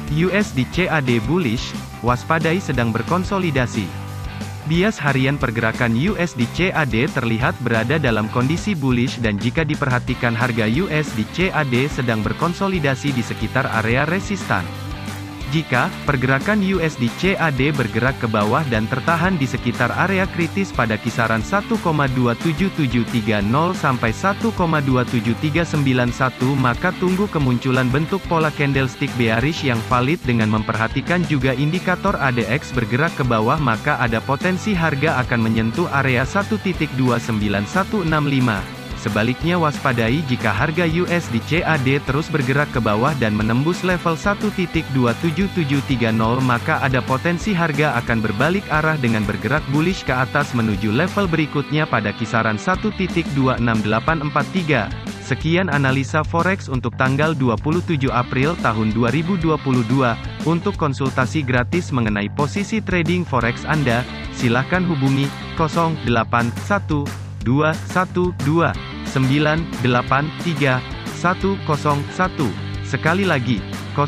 USD CAD bullish, waspadai sedang berkonsolidasi. Bias harian pergerakan USD CAD terlihat berada dalam kondisi bullish dan jika diperhatikan harga USD CAD sedang berkonsolidasi di sekitar area resistan. Jika pergerakan USD CAD bergerak ke bawah dan tertahan di sekitar area kritis pada kisaran 1,27730 sampai 1,27391 maka tunggu kemunculan bentuk pola candlestick bearish yang valid dengan memperhatikan juga indikator ADX bergerak ke bawah maka ada potensi harga akan menyentuh area 1.29165. Sebaliknya waspadai jika harga USD CAD terus bergerak ke bawah dan menembus level 1.27730 maka ada potensi harga akan berbalik arah dengan bergerak bullish ke atas menuju level berikutnya pada kisaran 1.26843. Sekian analisa forex untuk tanggal 27 April tahun 2022. Untuk konsultasi gratis mengenai posisi trading forex Anda, silakan hubungi 081212983101. Sekali lagi,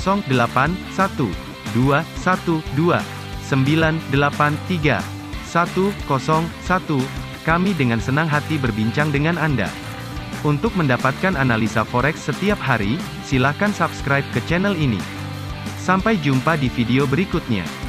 081212983101. Kami dengan senang hati berbincang dengan Anda. Untuk mendapatkan analisa forex setiap hari, silakan subscribe ke channel ini. Sampai jumpa di video berikutnya.